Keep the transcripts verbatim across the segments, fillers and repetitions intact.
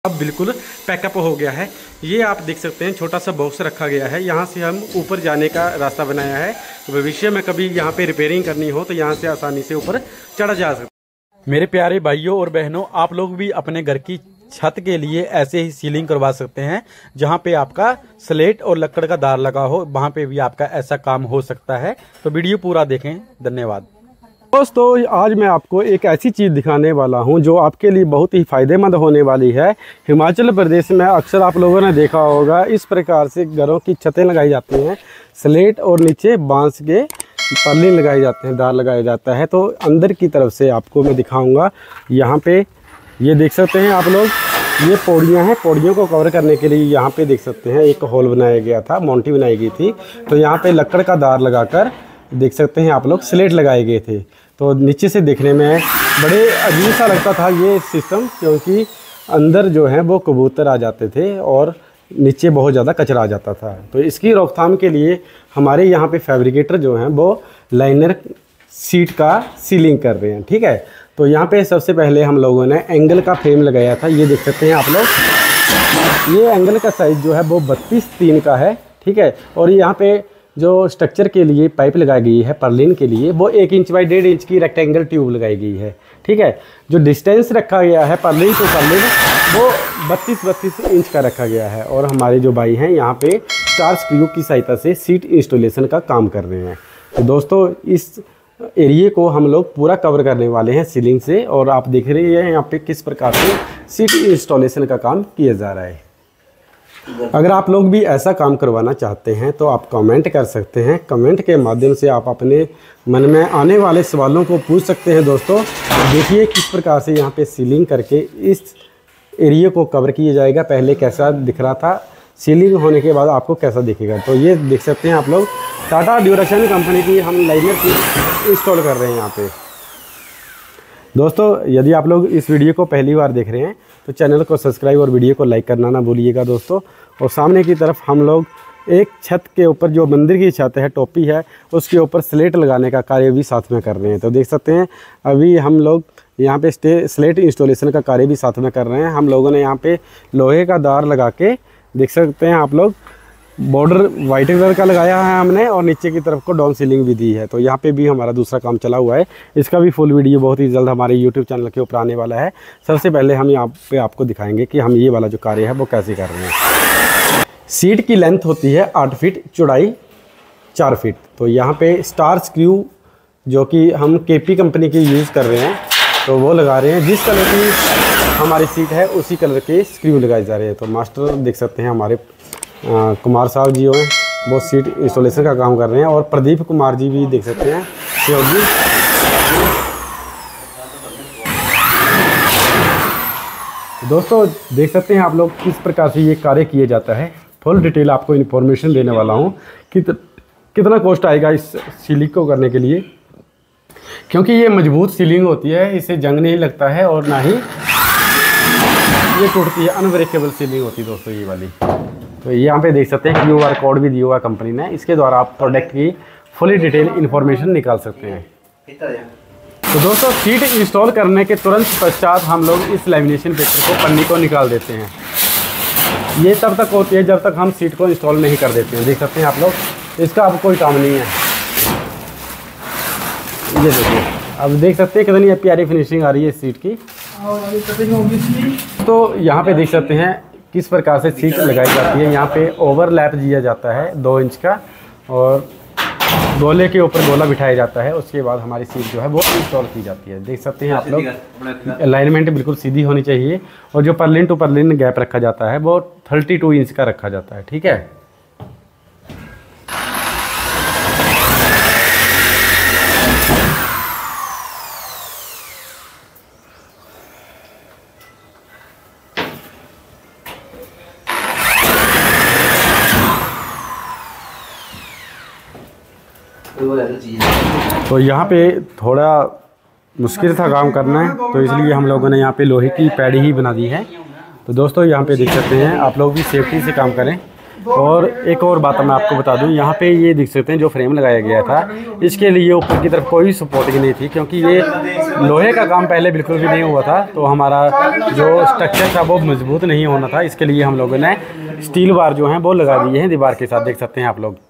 अब बिल्कुल पैकअप हो गया है। ये आप देख सकते हैं छोटा सा बॉक्स रखा गया है। यहाँ से हम ऊपर जाने का रास्ता बनाया है। भविष्य में कभी यहाँ पे रिपेयरिंग करनी हो तो यहाँ से आसानी से ऊपर चढ़ा जा सकता है। मेरे प्यारे भाइयों और बहनों, आप लोग भी अपने घर की छत के लिए ऐसे ही सीलिंग करवा सकते हैं। जहाँ पे आपका स्लेट और लकड़ का दार लगा हो, वहाँ पे भी आपका ऐसा काम हो सकता है। तो वीडियो पूरा देखें। धन्यवाद दोस्तों। आज मैं आपको एक ऐसी चीज़ दिखाने वाला हूं जो आपके लिए बहुत ही फ़ायदेमंद होने वाली है। हिमाचल प्रदेश में अक्सर आप लोगों ने देखा होगा, इस प्रकार से घरों की छतें लगाई जाती हैं। स्लेट और नीचे बांस के पर्लिन लगाए जाते हैं, दार लगाया जाता है। तो अंदर की तरफ से आपको मैं दिखाऊंगा। यहाँ पे ये देख सकते हैं आप लोग, ये पौड़ियाँ हैं। पौड़ियों को कवर करने के लिए यहाँ पे देख सकते हैं एक होल बनाया गया था, मोंटी बनाई गई थी। तो यहाँ पे लकड़ का दार लगाकर देख सकते हैं आप लोग स्लेट लगाए गए थे। तो नीचे से देखने में बड़े अजीब सा लगता था ये सिस्टम, क्योंकि अंदर जो है वो कबूतर आ जाते थे और नीचे बहुत ज़्यादा कचरा आ जाता था। तो इसकी रोकथाम के लिए हमारे यहाँ पे फैब्रिकेटर जो हैं वो लाइनर सीट का सीलिंग कर रहे हैं। ठीक है, तो यहाँ पे सबसे पहले हम लोगों ने एंगल का फ्रेम लगाया था। ये देख सकते हैं आप लोग, ये एंगल का साइज़ जो है वो बत्तीस तीन का है। ठीक है, और यहाँ पे जो स्ट्रक्चर के लिए पाइप लगाई गई है पर्लिन के लिए, वो एक इंच बाई डेढ़ इंच की रेक्टेंगल ट्यूब लगाई गई है। ठीक है, जो डिस्टेंस रखा गया है पर्लिन टू पर्लिन वो बत्तीस बत्तीस इंच का रखा गया है। और हमारे जो भाई हैं यहाँ पे स्टार स्क्रू की सहायता से सीट इंस्टॉलेशन का काम कर रहे हैं। तो दोस्तों, इस एरिए को हम लोग पूरा कवर करने वाले हैं सीलिंग से। और आप देख रहे हैं यहाँ पे किस प्रकार से सीट इंस्टॉलेशन का काम किया जा रहा है। अगर आप लोग भी ऐसा काम करवाना चाहते हैं तो आप कमेंट कर सकते हैं। कमेंट के माध्यम से आप अपने मन में आने वाले सवालों को पूछ सकते हैं। दोस्तों देखिए किस प्रकार से यहाँ पे सीलिंग करके इस एरिया को कवर किया जाएगा। पहले कैसा दिख रहा था, सीलिंग होने के बाद आपको कैसा दिखेगा। तो ये देख सकते हैं आप लोग, टाटा ड्यूरेशन कंपनी की हम लाइनर की इंस्टॉल कर रहे हैं यहाँ पे। दोस्तों यदि आप लोग इस वीडियो को पहली बार देख रहे हैं तो चैनल को सब्सक्राइब और वीडियो को लाइक करना ना भूलिएगा दोस्तों। और सामने की तरफ हम लोग एक छत के ऊपर, जो मंदिर की छत है, टोपी है, उसके ऊपर स्लेट लगाने का कार्य भी साथ में कर रहे हैं। तो देख सकते हैं अभी हम लोग यहाँ पे स्टे स्लेट इंस्टॉलेशन का कार्य भी साथ में कर रहे हैं। हम लोगों ने यहाँ पे लोहे का दार लगा के देख सकते हैं आप लोग, बॉर्डर वाइट कलर का लगाया है हमने और नीचे की तरफ को डाउन सीलिंग भी दी है। तो यहाँ पे भी हमारा दूसरा काम चला हुआ है। इसका भी फुल वीडियो बहुत ही जल्द हमारे यूट्यूब चैनल के ऊपर आने वाला है। सबसे पहले हम यहाँ पे आपको दिखाएंगे कि हम ये वाला जो कार्य है वो कैसे कर रहे हैं। सीट की लेंथ होती है आठ फीट, चौड़ाई चार फीट। तो यहाँ पे स्टार स्क्रू जो कि हम केपी कंपनी की यूज़ कर रहे हैं, तो वो लगा रहे हैं। जिस कलर की हमारी सीट है उसी कलर के स्क्रू लगाए जा रहे हैं। तो मास्टर देख सकते हैं हमारे आ, कुमार साहब जी हैं, वो सीट इंस्टॉलेशन का काम कर रहे हैं। और प्रदीप कुमार जी भी देख सकते हैं, जी। दोस्तों देख सकते हैं आप लोग किस प्रकार से ये कार्य किया जाता है। फुल डिटेल आपको इन्फॉर्मेशन देने वाला हूँ कि कितना कॉस्ट आएगा इस सीलिंग को करने के लिए, क्योंकि ये मजबूत सीलिंग होती है, इसे जंग नहीं लगता है और ना ही ये टूटती है। अनब्रेकेबल सीलिंग होती है दोस्तों ये वाली। तो यहाँ पे देख सकते हैं क्यू आर कोड भी दिया हुआ कंपनी ने, इसके द्वारा आप प्रोडक्ट की फुली डिटेल इन्फॉर्मेशन निकाल सकते हैं। तो दोस्तों सीट इंस्टॉल करने के तुरंत पश्चात हम लोग इस लैमिनेशन पेपर को, पन्नी को निकाल देते हैं। ये तब तक होती है जब तक हम सीट को इंस्टॉल नहीं कर देते हैं। देख सकते हैं आप लोग, इसका अब कोई काम नहीं है। ये देखिए, अब देख सकते हैं कितनी प्यारी फिनिशिंग आ रही है इस सीट की। तो यहाँ पे देख सकते हैं किस प्रकार से सीट लगाई जाती है। यहाँ पे ओवरलैप दिया जाता है दो इंच का, और गोले के ऊपर गोला बिठाया जाता है। उसके बाद हमारी सीट जो है वो इंस्टॉल की जाती है। देख सकते हैं आप लोग, अलाइनमेंट बिल्कुल सीधी होनी चाहिए। और जो पर्लिन टू पर्लिन गैप रखा जाता है वो थर्टी टू इंच का रखा जाता है। ठीक है, तो यहाँ पे थोड़ा मुश्किल था काम करना है, तो इसलिए हम लोगों ने यहाँ पे लोहे की पैड़ी ही बना दी है। तो दोस्तों यहाँ पे देख सकते हैं आप लोग भी सेफ्टी से काम करें। और एक और बात मैं आपको बता दूं, यहाँ पे ये देख सकते हैं जो फ्रेम लगाया गया था, इसके लिए ऊपर की तरफ कोई सपोर्टिंग नहीं थी, क्योंकि ये लोहे का काम पहले बिल्कुल भी नहीं हुआ था। तो हमारा जो स्ट्रक्चर था वो मजबूत नहीं होना था, इसके लिए हम लोगों ने स्टील बार जो हैं वो लगा दिए हैं दीवार के साथ, देख सकते हैं आप लोग।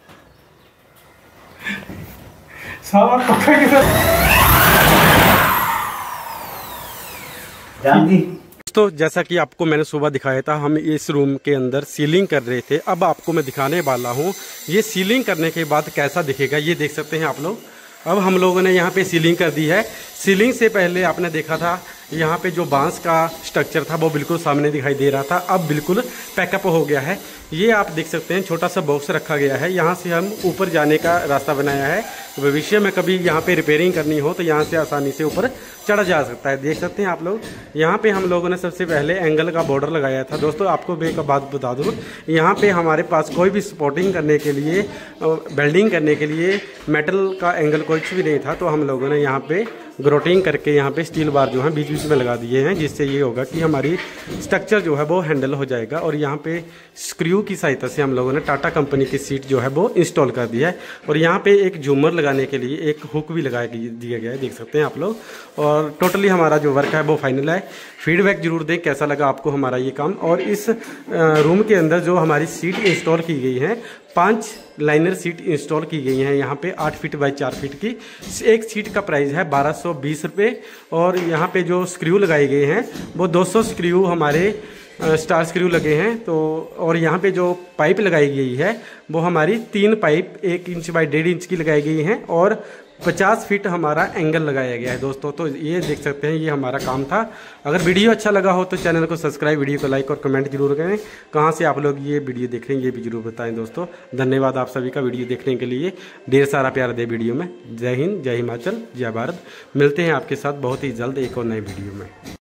तो जैसा कि आपको मैंने सुबह दिखाया था, हम इस रूम के अंदर सीलिंग कर रहे थे। अब आपको मैं दिखाने वाला हूँ ये सीलिंग करने के बाद कैसा दिखेगा, ये देख सकते हैं आप लोग। अब हम लोगों ने यहाँ पे सीलिंग कर दी है। सीलिंग से पहले आपने देखा था यहाँ पे जो बांस का स्ट्रक्चर था वो बिल्कुल सामने दिखाई दे रहा था, अब बिल्कुल पैकअप हो गया है। ये आप देख सकते हैं छोटा सा बॉक्स रखा गया है, यहाँ से हम ऊपर जाने का रास्ता बनाया है। भविष्य में कभी यहाँ पे रिपेयरिंग करनी हो तो यहाँ से आसानी से ऊपर चढ़ा जा सकता है। देख सकते हैं आप लोग, यहाँ पे हम लोगों ने सबसे पहले एंगल का बॉर्डर लगाया था। दोस्तों आपको मैं एक बात बता दूँ, यहाँ पे हमारे पास कोई भी सपोर्टिंग करने के लिए, वेल्डिंग करने के लिए मेटल का एंगल कुछ भी नहीं था। तो हम लोगों ने यहाँ पे ग्रोटिंग करके यहाँ पे स्टील बार जो है बीच बीच में लगा दिए हैं, जिससे ये होगा कि हमारी स्ट्रक्चर जो है वो हैंडल हो जाएगा। और यहाँ पे स्क्रू की सहायता से हम लोगों ने टाटा कंपनी की सीट जो है वो इंस्टॉल कर दी है। और यहाँ पे एक झूमर लगाने के लिए एक हुक भी लगा दिया गया है, देख सकते हैं आप लोग। और टोटली हमारा जो वर्क है वो फाइनल है। फीडबैक जरूर दें कैसा लगा आपको हमारा ये काम। और इस रूम के अंदर जो हमारी सीट इंस्टॉल की गई है, पांच लाइनर सीट इंस्टॉल की गई हैं यहाँ पे आठ फीट बाई चार फीट की। एक सीट का प्राइस है बारह सौ बीस रुपये। और यहाँ पे जो स्क्रू लगाए गए हैं वो दो सौ स्क्रू हमारे स्टार स्क्रू लगे हैं। तो और यहाँ पे जो पाइप लगाई गई है वो हमारी तीन पाइप एक इंच बाई डेढ़ इंच की लगाई गई हैं और पचास फीट हमारा एंगल लगाया गया है दोस्तों। तो ये देख सकते हैं ये हमारा काम था। अगर वीडियो अच्छा लगा हो तो चैनल को सब्सक्राइब, वीडियो को लाइक और कमेंट जरूर करें। कहाँ से आप लोग ये वीडियो देख रहे हैं ये भी जरूर बताएं दोस्तों। धन्यवाद आप सभी का वीडियो देखने के लिए, ढेर सारा प्यार दे वीडियो में। जय हिंद, जय हिमाचल, जय भारत। मिलते हैं आपके साथ बहुत ही जल्द एक और नए वीडियो में।